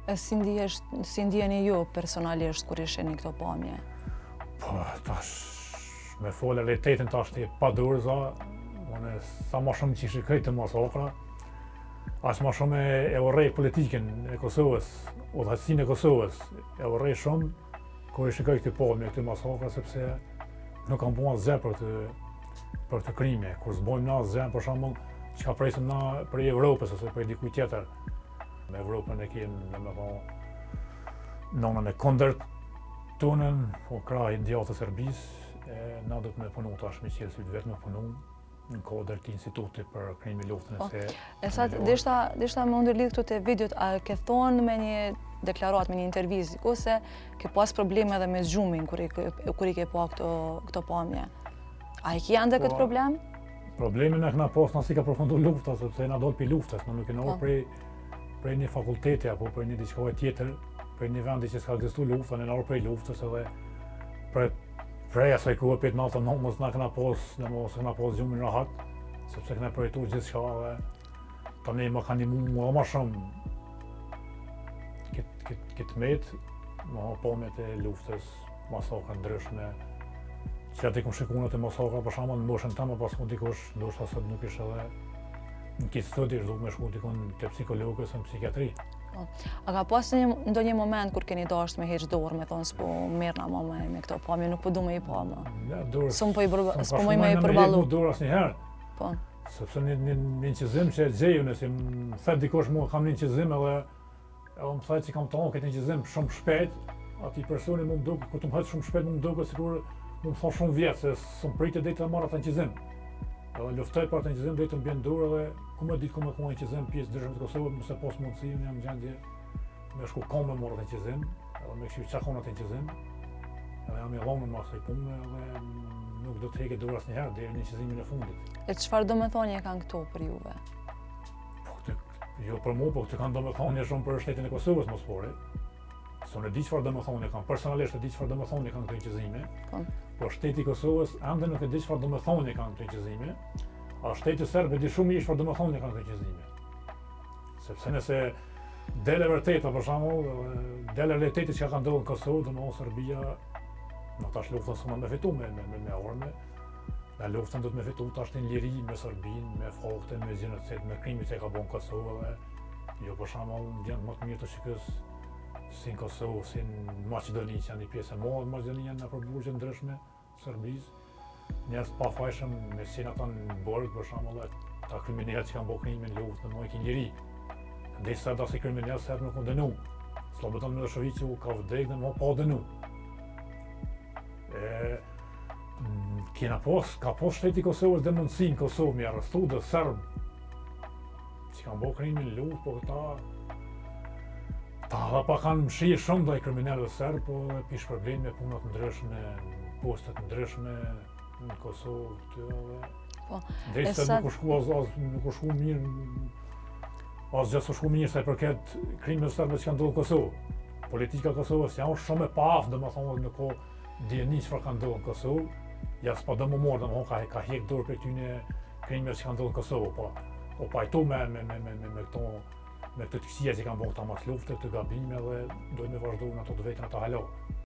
Si ndjeni ju personalisht kur isheni këto pamje? Po, tash, me folë realitetin tash ti pa dorëza, unë sa më shumë që shikoj të masakra, aq më shumë e urrej politikën e Kosovës, udhëheqësinë e Kosovës, e urrej shumë kur e shikoj këtë pamje, këtë masakra, sepse nuk kam bua asgjë për të krime, kur s'bojmë na asgjë, për shembull, çka presim na për Evropës ose për dikujt tjetër. Me Evropën e kemi, domethënë, nonën e kondërt tonën, po krahë djathtë të Serbisë, na do të me punu tash me qelë sytë vetë me punu në kodër të institutit për krimi luftën e se... E sa dishta me ndërlidh këtu të videot, a ke thonë me një deklarat, me një intervizë, ose ke pas probleme edhe me zgjumin kur i ke pa këto pamje? A i ki ende këtë problem? Problemin e këna pas nësi ka përfundu lufta, sepse na dojnë për luftës, në nuk e nërë prej një fakulteti apo prej një diçka tjetër, prej një vendi që s'ka egzistu lufta, në nërë prej luftës edhe prej asaj kohë për të natën mos na këna pas gjumin rahat, sepse këna projektu gjithë shka dhe tani më ka një ma shumë këtë metë, më pamjet e luftës, masakra ndryshme, që ati kom shikunat e masakra për shama në moshën tëmë, pas ku dikush, ndoshta sot nuk ishe edhe në kitë studi, duke me shku dikun të psikologës në psikiatri. A ka pas ndo një moment kur keni dasht me heq dorë, me thonë s'po mirë na me këto pamje, nuk po du me i pa ma? S'po moj me i përbalu? S'po dorë asë njëherë, sepse një qëzim që e gjeju, nësi më thet dikush mu kam një qëzim edhe më thet që kam tonë këtë një qëzim shumë shpejt, ati personi mu më duke, kur të më hëtë shumë shpejt mu më duke, sikur mu më thonë shumë vjetë, se së më pritë e dhejtë dhe marrë atë një qëzim. Edhe luftoj për atë një qëzim, dhejtë më bjenë dorë edhe ku me ditë ku me një qëzim pjesë dërshëm të Kosovë, mëse pas mundësi, unë jam gjendje me shku kam me morë atë një qëzim, edhe me këshu qakon atë një qëzim, edhe jam i longën ma së i punë, edhe nuk do të heke dorë asë njëherë, dhe një qëzimin e fundit. E çfarë do me thonje kanë këto për juve? Jo për mu, po këtë kanë do me thonje shumë për shtetin e Kosovës mos pore. Së në di qëfar do me thonje kanë, personalisht e di qëfar do me thonje kanë këtë qëzime, po shteti i Kosovës ende nuk e di qëfar do me thonje kanë këtë qëzime, a shteti Serb e di shumë i qëfar do me thonje kanë këtë qëzime. Sepse nëse dele vërteta, për shembull, dele realiteti që ka ndodhur në Kosovë, domethënë Serbia, në tash luftën s'ma me fitu me orme, në luftën do të me fitu tash në liri me Serbinë, me fakte, me gjenocid, me krimit që ka bën në Kosovë dhe jo për shembull ndjen më të mirë të shikës si në Kosovë, si në Maqedoni që janë një pjesë e madhe të Maqedonia në përburgje ndryshme Serbisë, njerëz pa fajshëm me qenë ata në borg për shembull ata kriminalë që kanë bërë krime në luftë në një liri. Dhe sa da si kriminal serb nuk u dënu. Slobodan Miloševiću ka vdek dhe më pa dënu. Ka pas shteti Kosovës dhe mundësi në Kosovë me arrestu dhe serb që kanë bërë krime në luftë, po ta pa kanë mshirë shumë dhe i kriminalëve serb, po e pish problem me punat ndryshme, postet ndryshme në Kosovë këtyre dhe... Dhe se nuk u shku mirë, asë gjithë u shku mirë se përket krimeve serbe që kanë ndodhur në Kosovë. Politika Kosovës janë shumë e pafë, dhe më thonë në ko djeni çfarë ka ndodhur në Kosovë, ja s'pa do më morë, dhe më thonë ka hek dorë për këtyne krimeve që kanë ndodhur në Kosovë, po pajtu me këtë kësia që kanë bërë këta mas lufte, këtë gabime dhe dojnë me vazhdu në ato të vetën ata halo.